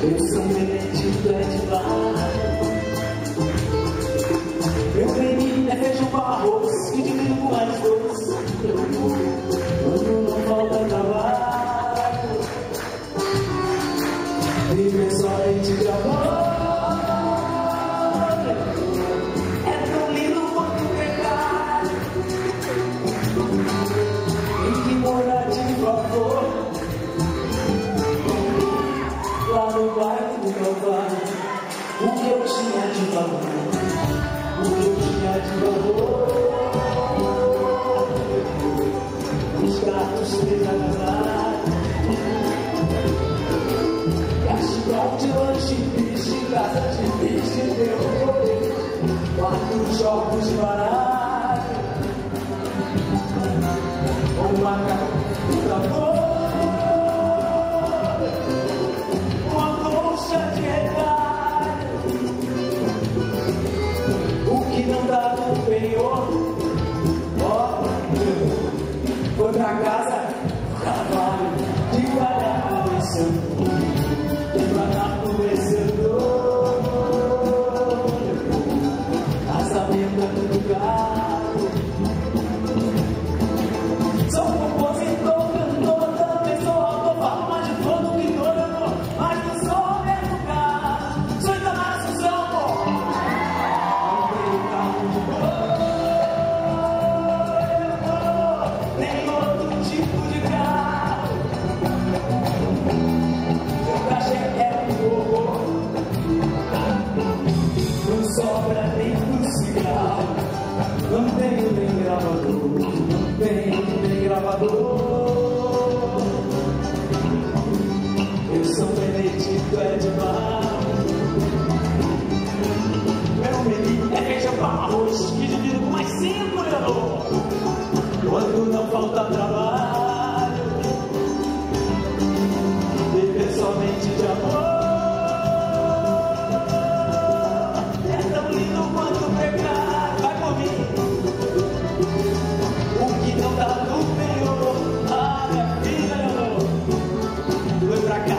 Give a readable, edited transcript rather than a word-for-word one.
Eu sou um tenente do Edmar. Meu menino é feijão com arroz e divido com mais dois. Quando não falta trabalho, viver somente de amor. É tão lindo quanto pecado. Tem que morar de favor lá no bairro do meu pai. O que eu tinha de valor, o que eu tinha de valor. Os gatos desagradáveis, cachecol de lanche, bicho, casa de bicho, terror, 4 jogos de baralho, uma carta de amor, uma colcha de retalho. O que não dá no penhor, ó, foi pra casa, trabalho, devagar começando, devagar começando. Casamento do gado. Sou compositor, cantor, também sou autor, falo mais de fogo que dono, mas não sou educado. Sou Itamar seu amor. Não tenho carro de boi, nem outro tipo de carro. Meu cachê é um horror, não sobra nem pro cigarro. Não tenho nem gravador, não tenho nem gravador. Eu sou Benedito Edmar. Meu menino é feijão com arroz que divido com mais 5, Leonor. Quando não falta trabalho, viver somente de amor. É tão lindo quanto pecar, vai comigo. O que não dá no penhor, a minha filha, Leonor, foi pra cá.